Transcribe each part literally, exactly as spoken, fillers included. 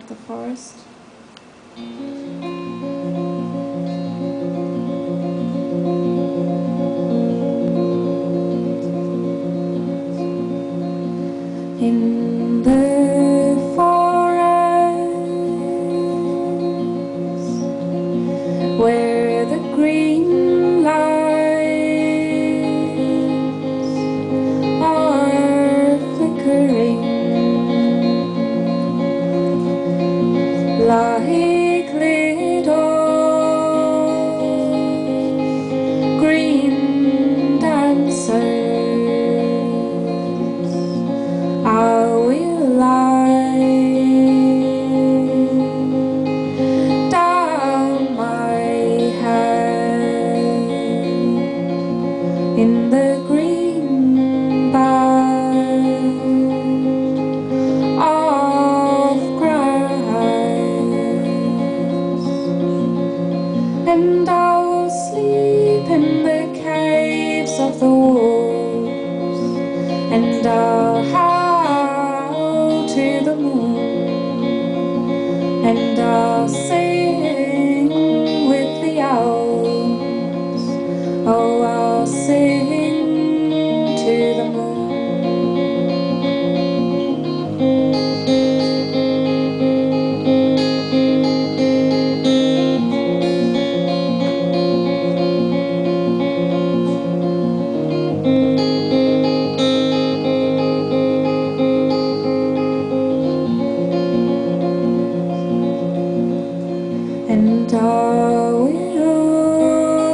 the forest. In the forest, where the green lights are flickering like little green dancers, I will lie down my head in the green bed of grass, and I will sleep in the caves of the wolves, and I'll howl to the moon, and I'll sing with the owls. Oh, I'll sing to the moon. And I will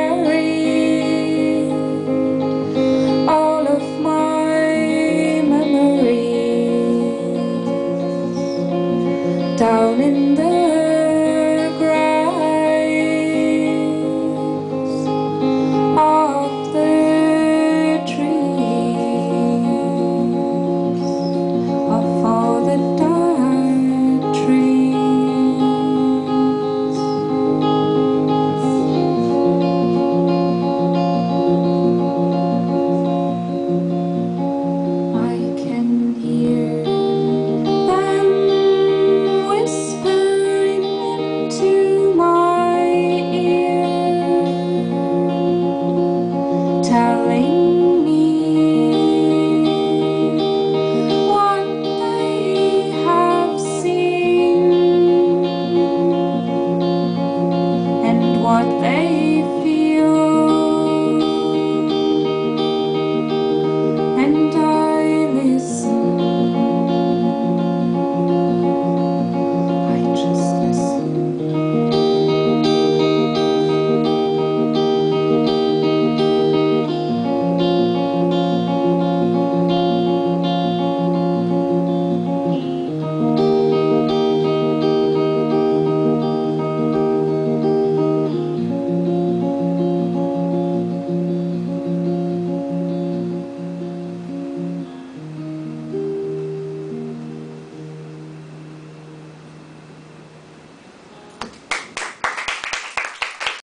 bury all of my memories down in